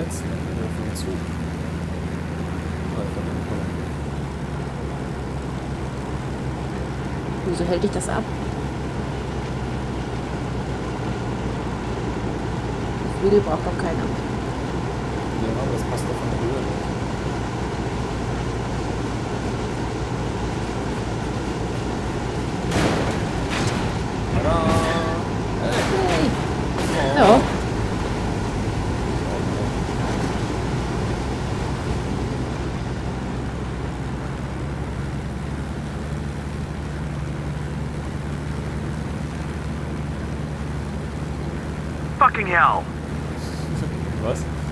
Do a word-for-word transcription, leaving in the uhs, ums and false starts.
letzten Ende vom Zug. Wieso hält dich das ab? Das Flügel braucht doch keiner. Ja, aber das passt doch von der Höhe. Tada! Hey. Oh. Ja. Fucking hell! Was?